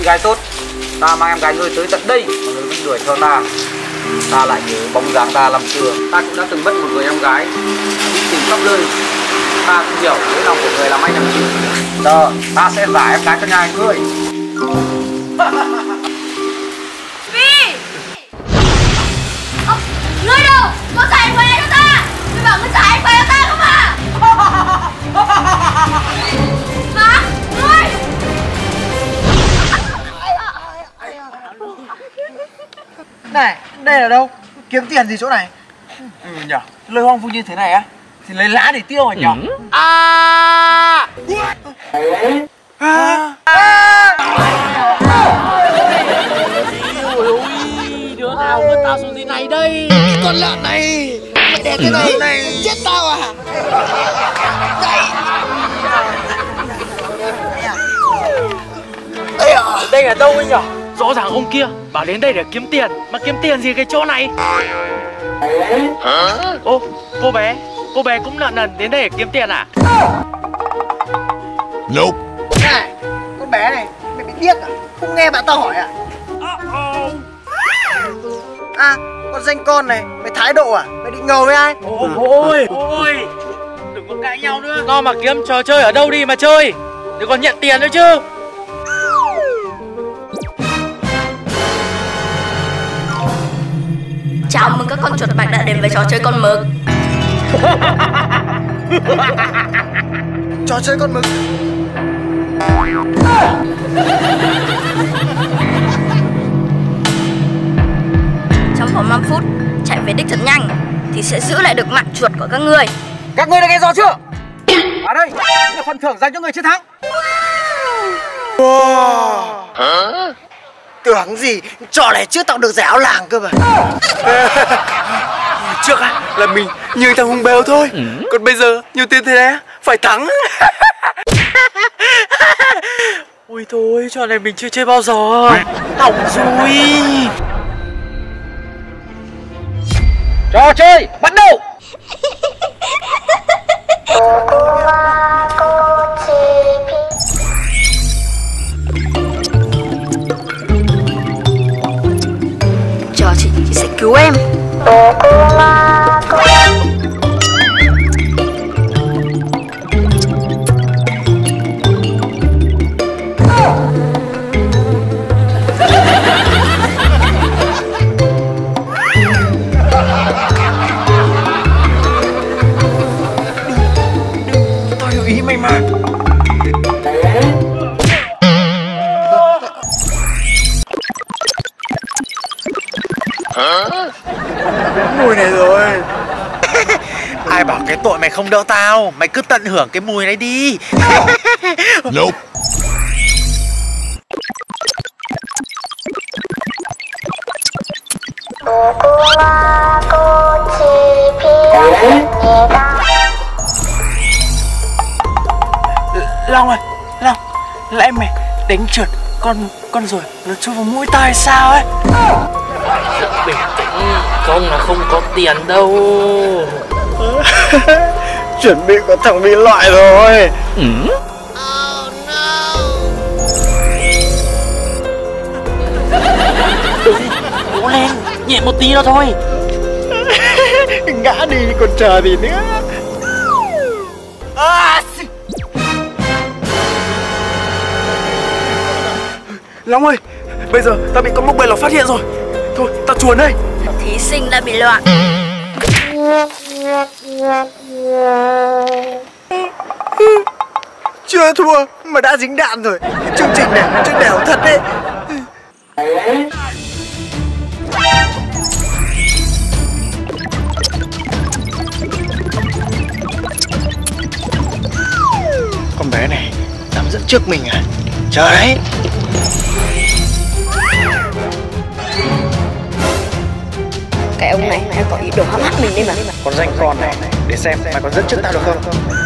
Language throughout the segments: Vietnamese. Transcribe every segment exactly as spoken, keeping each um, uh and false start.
gái tốt. Ta mang em gái ngươi tới tận đây mà ngươi vẫn đuổi theo ta. Ta lại nhớ bóng dáng ta năm xưa. Ta cũng đã từng mất một người em gái, đi tìm khắp nơi. Ta cũng hiểu nỗi lòng của người làm anh làm chị. Giờ ta sẽ giải em gái cho nhà ngươi. Vi! Ờ, ngươi đâu? Có giải em gái cho ta! Tôi bảo ngươi giải em gái cho ta không à? Hả? Ngươi! Này, đây là đâu? Kiếm tiền gì chỗ này? Ừ nhỉ, lời hoang vu như thế này á thì lấy lá để tiêu hả nhỉ? Ừ. À! À! À! Ôi, đứa nào vứt tao xuống dưới này đây? Cái con lợn này, mày đẻ thế này, này chết tao à? Đây. Đây à? Đây là đâu anh nhỉ? Rõ ràng ông kia bảo đến đây để kiếm tiền, mà kiếm tiền gì cái chỗ này? Hả? Ô, cô bé, cô bé cũng nợ nần đến đây để kiếm tiền à? Nope. Này, con bé này, mày bị điếc à? Không nghe bạn tao hỏi à? À, con danh con này, mày thái độ à? Mày định ngầu với ai? Ôi, ôi, ôi, đừng có cãi nhau nữa. Lo mà kiếm trò chơi ở đâu đi mà chơi, đừng còn nhận tiền nữa chứ. Chào mừng các con chuột bạch đã đến với trò chơi con mực. Trò chơi con mực. Trong vòng năm phút chạy về đích thật nhanh thì sẽ giữ lại được mạng chuột của các ngươi. Các ngươi đã nghe rõ chưa? À đây là phần thưởng dành cho người chiến thắng. Wow. Hả? Tưởng gì trò này trước tao được giải áo làng cơ mà. Trước á là mình như thằng hùng bèo thôi. Ừ. Còn bây giờ nhiều tiền thế đấy phải thắng. Ôi thôi, trò này mình chưa chơi bao giờ. Hỏng rồi. Trò chơi bắt đầu. Chờ chị, chị sẽ cứu em. Tao hiểu ý mày mà. Mùi này rồi. Ai bảo cái tội mày không đỡ tao. Mày cứ tận hưởng cái mùi này đi. Nope. Long ơi, Long, là em mày đánh trượt con con rồi nó chui vào mũi tao hay sao ấy? Bình tĩnh, không là không có tiền đâu. Chuẩn bị có thằng bị loại rồi. Ừ. Oh no. Đừng, cố lên, nhẹ một tí đó thôi. Ngã đi còn chờ gì nữa. À, Long ơi, bây giờ tao bị con mốc bầy lọc phát hiện rồi. Thôi, tao chuồn đây. Thí sinh đã bị loạn. Chưa thua mà đã dính đạn rồi. Chương trình này chứ đẻo thật đấy. Con bé này dám dẫn trước mình à? Chờ đấy. Cái ông này đang có ý đồ hãm hại mình đây mà. Con danh con này, để xem mày còn dẫn trước tao được không?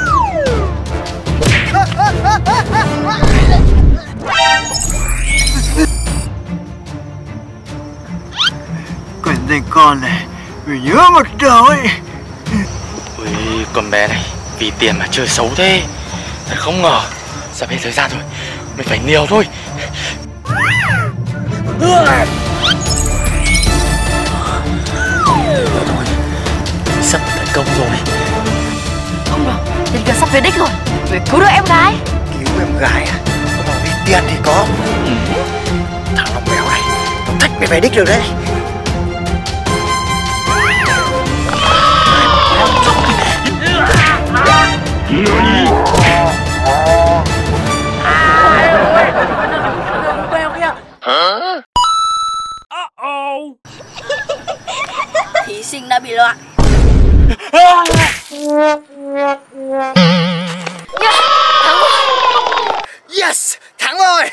Con danh con này, mình nhớ một đầu ấy. Ui, con bé này vì tiền mà chơi xấu thế. Thật không ngờ. Sắp hết thời gian rồi, mình phải liều thôi. Thôi, sắp thành công rồi. Không được, tiền kia sắp về đích rồi. Phải cứu được em gái. Cứu em gái à? Không bảo vì tiền thì có. Thằng lòng béo này, nó thách mày về đích được đấy. Thí sinh đã bị loạn. Yes, thắng rồi.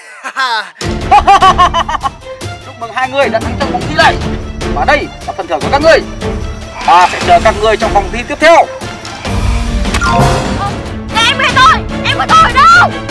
Chúc mừng hai người đã thắng trong vòng thi này. Và đây là phần thưởng của các ngươi. Ta sẽ chờ các ngươi trong vòng thi tiếp theo. Để em về thôi, em có thôi đâu.